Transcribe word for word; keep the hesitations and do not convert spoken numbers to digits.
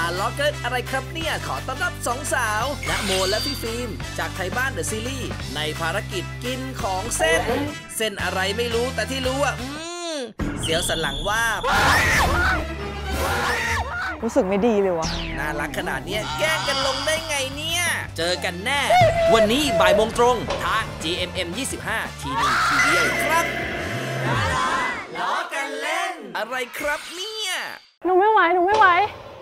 ล้อเกิดอะไรครับเนี่ยขอต้อนรับสองสาวณโมและพี่ฟิล์มจากไทยบ้านเดอะซีรีส์ในภารกิจกินของเส้นเส้นอะไรไม่รู้แต่ที่รู้อ่ะอืมเสียวสันหลังว่ารู้สึกไม่ดีเลยวะน่ารักขนาดนี้แกล้งกันลงได้ไงเนี่ยเจอกันแน่วันนี้บ่ายโมงตรงทาง จี เอ็ม เอ็ม ยี่สิบห้า ที หนึ่ง ทีเดียวครับล้อกันเล่นอะไรครับเนี่ยหนูไม่ไหวหนูไม่ไหว